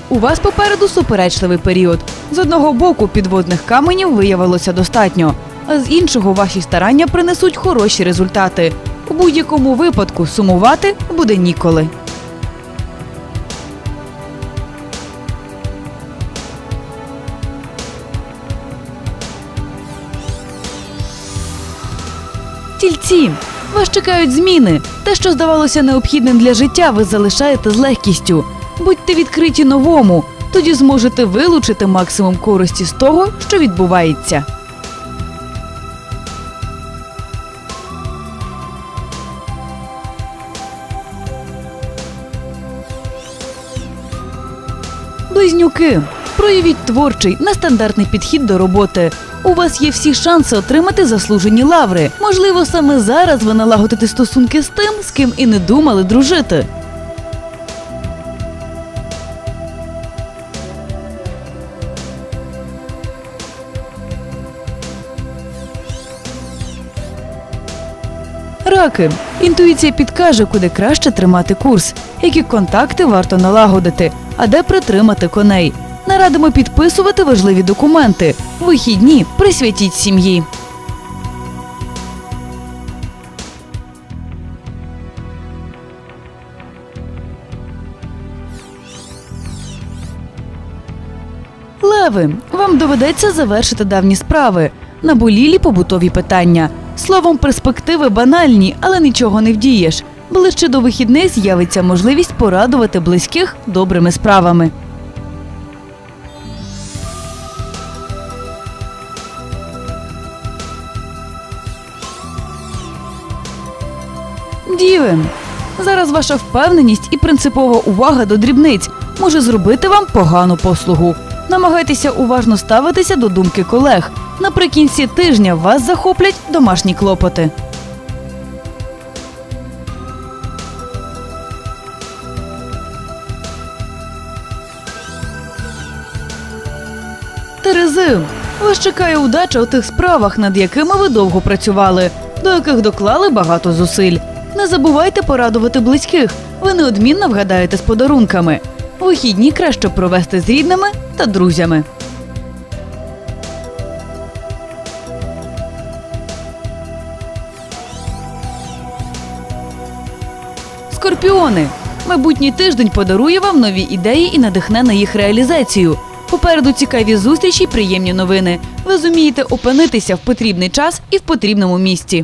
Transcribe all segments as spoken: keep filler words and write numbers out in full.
У вас попереду суперечливий період. З одного боку підводних каменів виявилося достатньо, а з іншого ваші старання принесуть хороші результати. У будь-якому випадку сумувати буде ніколи. Тільці. Вас чекають зміни. Те, що здавалося необхідним для життя, ви залишаєте з легкістю. Будьте відкриті новому, тоді зможете вилучити максимум користі з того, що відбувається. Близнюки. Проявіть творчий, нестандартний підхід до роботи. У вас є всі шанси отримати заслужені лаври. Можливо, саме зараз ви налагодите стосунки з тим, з ким і не думали дружити. Раки. Інтуїція підкаже, куди краще тримати курс, які контакти варто налагодити, а де притримати коней. Не радимо підписувати важливі документи. Вихідні присвятіть сім'ї. Леви. Вам доведеться завершити давні справи. Наболілі побутові питання. Словом, перспективи банальні, але нічого не вдієш. Ближче до вихідних з'явиться можливість порадувати близьких добрими справами. Діви. Зараз ваша впевненість і принципова увага до дрібниць може зробити вам погану послугу. Намагайтеся уважно ставитися до думки колег. Наприкінці тижня вас захоплять домашні клопоти. Терези. Вас чекає удача у тих справах, над якими ви довго працювали, до яких доклали багато зусиль. Не забувайте порадувати близьких. Ви неодмінно вгадаєте з подарунками. Вихідні краще провести з рідними та друзями. Скорпіони. Майбутній тиждень подарує вам нові ідеї і надихне на їх реалізацію. Попереду цікаві зустрічі й приємні новини. Ви зумієте опинитися в потрібний час і в потрібному місці.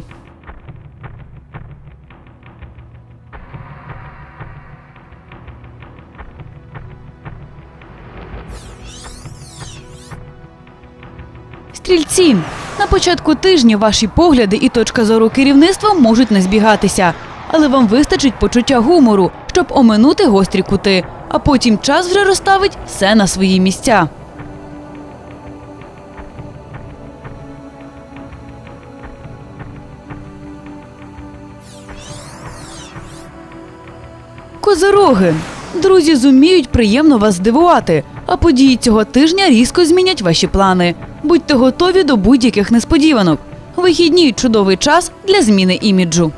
Стрільці. На початку тижня ваші погляди і точка зору керівництва можуть не збігатися. Але вам вистачить почуття гумору, щоб оминути гострі кути. А потім час вже розставить все на свої місця. Козироги. Друзі зуміють приємно вас здивувати, а події цього тижня різко змінять ваші плани. Будьте готові до будь-яких несподіванок. Вихідні – чудовий час для зміни іміджу.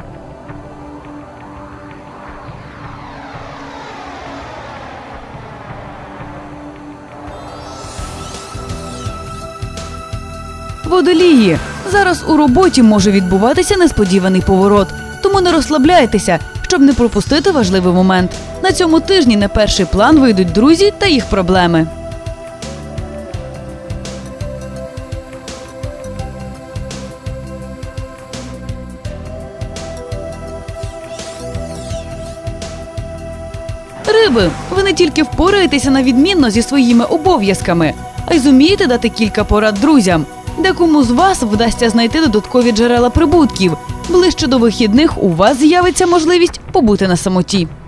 Водолії. Зараз у роботі може відбуватися несподіваний поворот. Тому не розслабляйтеся, щоб не пропустити важливий момент. На цьому тижні на перший план вийдуть друзі та їх проблеми. Риби. Ви не тільки впораєтеся на відмінно зі своїми обов'язками, а й зумієте дати кілька порад друзям. Декому з вас вдасться знайти додаткові джерела прибутків. Ближче до вихідних у вас з'явиться можливість побути на самоті.